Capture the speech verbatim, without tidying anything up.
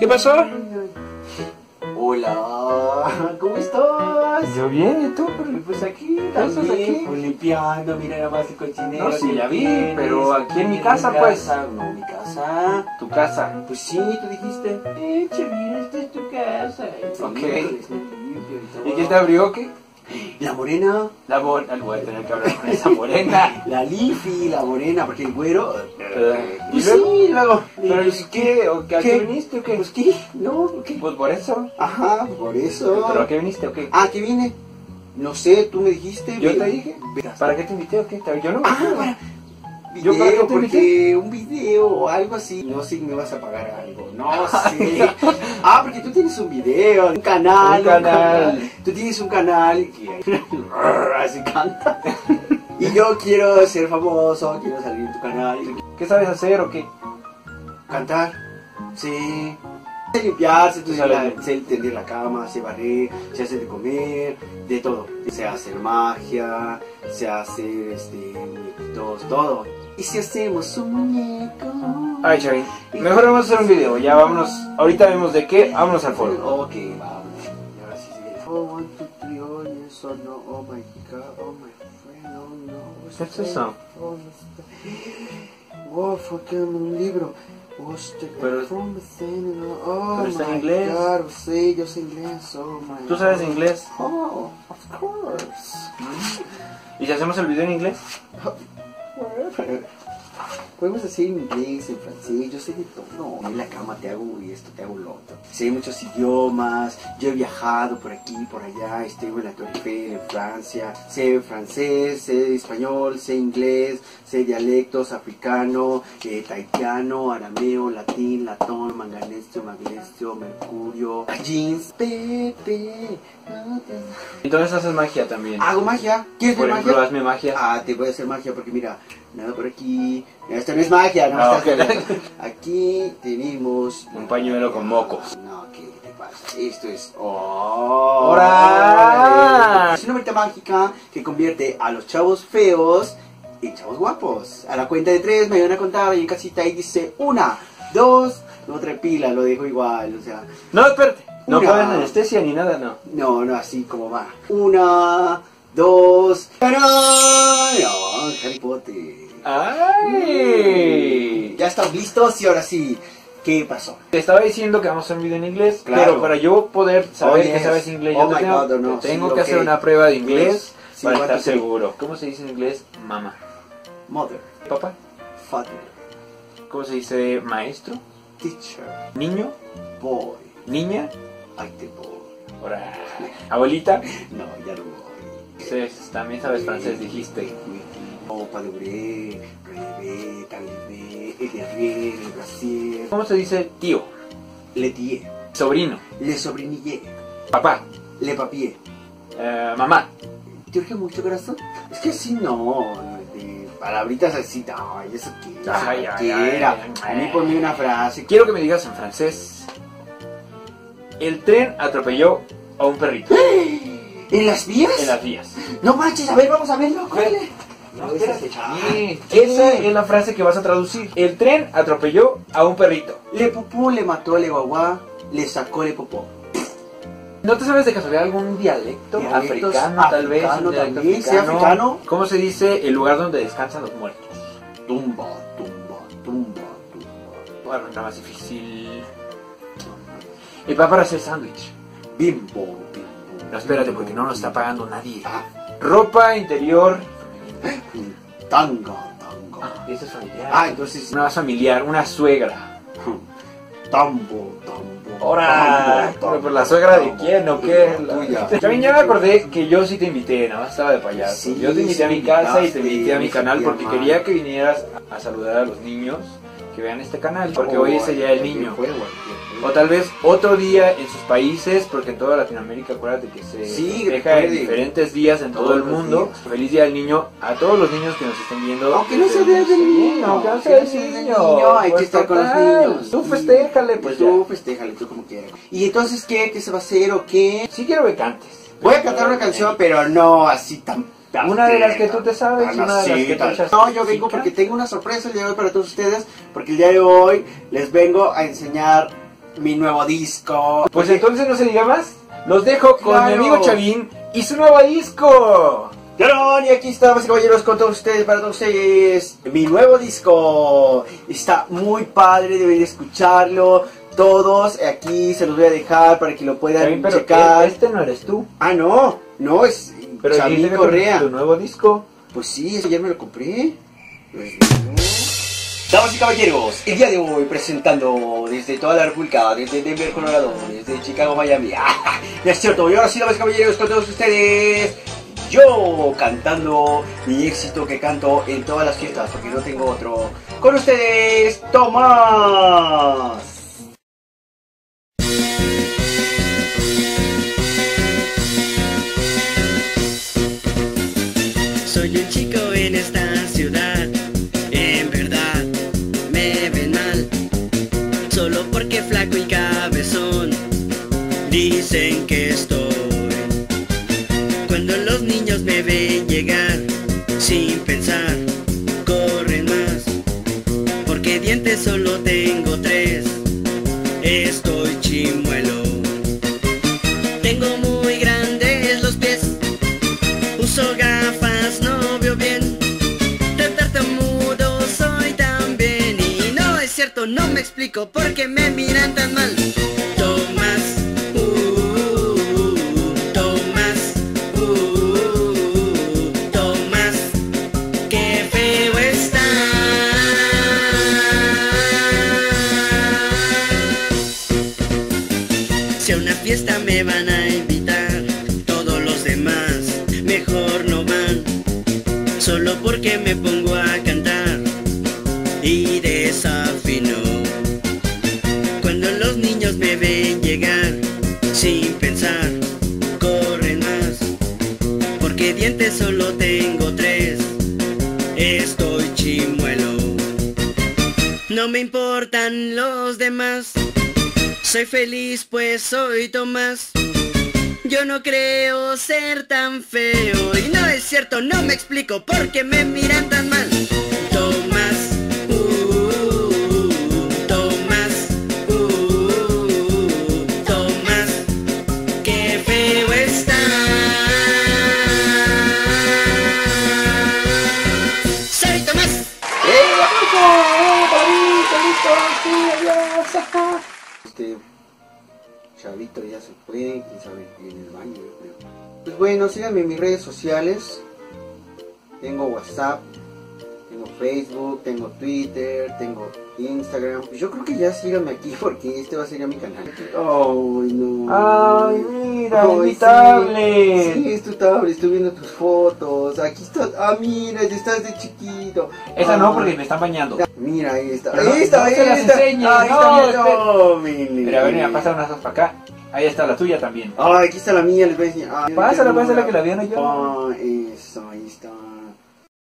pasó? Hola, ¿cómo estás? Yo bien, ¿y tú? Pues aquí, ¿Qué haces también, aquí? pues limpiando, mira nada más el cochinero. No, sí, que ya vi, tienes. pero aquí en mi En casa, pues. casa, No, mi casa. Tu casa. Pues sí, tú dijiste, eh, Chavira, esta es tu casa. Sí, Ok. pues, limpio y todo. ¿Y quién te abrió o qué? La morena. La morena. Voy a tener que hablar con esa morena. La Lifi, la morena, porque el güero. Eh, Pues ¿y luego? sí, luego. ¿Pero y qué? ¿O qué? ¿A qué ¿Qué? viniste o qué? Pues qué, no, ¿por qué? Pues por eso. Ajá, por eso. ¿Pero a qué viniste o qué? Ah, ¿qué vine? No sé, tú me dijiste. Yo ve- te dije. ve- ¿Para qué te invité o qué? Yo no me Ah, acuerdo. para. ¿Yo para qué Video, te porque un video o algo así. No sé si me vas a pagar algo. No sé. Ah, porque tú tienes un video, un canal. Un canal. Tú tienes un canal que así canta. Y yo quiero ser famoso, quiero salir en tu canal. ¿Qué sabes hacer o qué? Cantar. Sí. Sé limpiarse, tú Tú sabes, sabes. la- sé tender la cama, sé barrer, sé hacer de comer, de todo. Sé hacer magia, sé hacer este, muñequitos, todo. ¿Y si hacemos un muñeco? Ay, Chavín, mejor vamos a hacer un video. Ya vámonos. Ahorita vemos de qué. Vámonos al foro. Ok, vamos. Y ahora sí sigue. Oh, one, two, three, oh, yes, oh, no, oh, my God, oh, my friend, oh, no. ¿Qué es eso? Oh, no. Oh, fue un libro. Oh, este- Pero- from the thing, oh, pero está en my inglés. God, sí, yo sé inglés, oh, my ¿Tú sabes God. inglés? Oh, of course. ¿Y si hacemos el video en inglés? Podemos decir en inglés, en francés, yo sé de todo. En la cama te hago esto, te hago lo otro. Sé muchos idiomas, yo he viajado por aquí, por allá, estuve en la Torre Eiffel, en Francia. Sé francés, sé español, sé inglés, sé dialectos, africano, eh, tahitiano, arameo, latín, latón, manganesio, magnesio, mercurio, jeans, pepe. No te- Entonces haces magia también. Hago magia. ¿Quieres Por ver ejemplo, magia? hazme magia. Ah, te voy a hacer magia porque mira, nada por aquí. Esto no es magia, no, Ah, estás ok. viendo. Aquí tenemos Un pañuelo con mocos. No, ¿qué te pasa? Esto es. ¡Oh! ¡Hora! Es una varita mágica que convierte a los chavos feos en chavos guapos. A la cuenta de tres me van a contar y en casita ahí dice una, dos, no trepila, lo dejo igual, o sea. No, espérate. No Una. pones anestesia ni nada, no. No, no, así como va. Una, dos. ¡Tarán! No, Harry Potter. ¡Ay! Ya estamos listos y ahora sí. ¿Qué pasó? Te estaba diciendo que vamos a hacer un video en inglés, Claro. pero para yo poder saber Oh, que yes. sabes inglés, Oh yo te my tengo, God, oh, no. te tengo Sí, que ok. hacer una prueba de inglés Sí, para one, estar two, three. seguro. ¿Cómo se dice en inglés? Mamá. Mother, Papá. father, ¿Cómo se dice maestro? teacher, Niño. boy, Niña. I the boy. Ahora, abuelita. No, ya no voy. Sí, también sabes francés, dijiste. Oh, padre, relevé, talibé, el derrière, el brasier, ¿Cómo se dice tío? le tié, Sobrino. le sobrinillé, Papá. le papié. Eh, mamá. ¿Te urge mucho, corazón? Es que sí, no, de palabritas así, ay, eso qué, eso Ay, ay, cualquiera. ay, A ay. mí ponme una frase. Quiero que me digas en francés. El tren atropelló a un perrito ¿En las vías? en las vías. No manches, a ver, vamos a verlo, córrele. No, espérate, Chavín. Esa es la frase que vas a traducir. El tren atropelló a un perrito. Le pupú le mató le guagua, le sacó le popó. ¿No te sabes de casualidad algún dialecto Dialectos africano, tal vez? africano un dialecto también, ¿sí, africano? ¿Cómo se dice el lugar donde descansan los muertos? Tumba, tumba, tumba, tumba. Bueno, nada más difícil. El va para hacer sándwich. Bimbo, bimbo. No, espérate, porque no nos está pagando nadie. Ah, Ropa interior. tanga, tanga. Eso es familiar. Ah, entonces. Una familiar, una suegra. Tambo, tambo. Ahora, tambo, pero la suegra de tambo. quién o qué? La tuya. También ya me acordé que yo sí te invité, nada más estaba de payaso. Sí, yo te invité a sí mi casa y te invitaste, invité a mi sí, canal sí, porque hermano. quería que vinieras a saludar a los niños que vean este canal, porque hoy es el día del niño. O tal vez otro día en sus países, porque en toda Latinoamérica acuérdate que se Sí, festeja en recuerde. diferentes días en todo Todos el los mundo. días. Feliz día del niño a todos los niños que nos estén viendo. Aunque no desde sea día del el- niño, aunque no sea del sea del niño, niño, hay que pues estar con los total, niños. Tú Sí. festéjale, pues Tú ya. festéjale, tú como quieras. ¿Y entonces qué? ¿Qué se va a hacer o qué? Sí quiero que cantes. Voy a cantar una canción, pero no así tan... tan Una de las que fea. tú te sabes, Ah, una de las sí, que tú tal. echas- No, yo vengo ¿Sí, porque can? tengo una sorpresa el día de hoy para todos ustedes, porque el día de hoy les vengo a enseñar mi nuevo disco. Pues Porque... entonces no se diga más. Los dejo con claro. mi amigo Chavín y su nuevo disco. Claro, y aquí estamos, caballeros, con todos ustedes, para todos ustedes, mi nuevo disco. Está muy padre, deben escucharlo. Todos aquí se los voy a dejar para que lo puedan Chavín, pero checar. Este no eres tú. Ah, no, no, es pero Chavín Correa. ¿Tu nuevo disco? Pues sí, ese ayer me lo compré. Pues, no. Damas y caballeros, el día de hoy presentando desde toda la República, desde Denver, Colorado, desde Chicago, Miami. ¡Ah! Ya es cierto, y ahora sí, damas y caballeros, con todos ustedes, yo cantando mi éxito que canto en todas las fiestas, porque no tengo otro. Con ustedes, Tomás. Soy un chico en esta ciudad, en verdad me ven mal, solo porque flaco y cabezón dicen que estoy. Cuando los niños me ven llegar, sin pensar, corren más, porque dientes solo tengo tres, estoy chimuelo. Tengo muy grandes los pies, uso gafas, no veo bien, de tartamudo soy también, y no es cierto, no me explico por qué me miran tan mal. Tomás, uh, Tomás, uh, Tomás, qué feo está. Si a una fiesta me van a invitar, todos los demás mejor no van, solo porque me pongo a cantar y desafino. Cuando los niños me ven llegar, sin pensar, corren más, porque dientes solo tengo tres, estoy chimuelo. No me importan los demás, soy feliz pues soy Tomás. Yo no creo ser tan feo, y no es cierto, no me explico por qué me miran tan mal. Tomás, uh, Tomás, uh, Tomás, qué feo está. Soy Tomás. ¡Eh, aplauso! ¡Eh, listo! Este... Chavito ya se fue, quién sabe, en el baño, yo creo. Pues bueno, síganme en mis redes sociales. Tengo WhatsApp, tengo Facebook, tengo Twitter, tengo Instagram. Pues yo creo que ya síganme aquí porque este va a ser ya mi canal. Ay, no. Ay, mira, Ay, mi tablet. Sí, es tu tablet, estoy viendo tus fotos. Aquí estás, ah, mira, estás de chiquito. Esa Ay. no, porque me están bañando. Mira, ahí está. Pero ahí está, no, ahí no está. Ahí está, no, no, mire. Pero a ver, mira, pasa unas dos para acá. Ahí está la tuya también. Ay, aquí está la mía, les voy a decir. Ay, pásala, pásala que la vieron yo. Ah, eso, ahí está.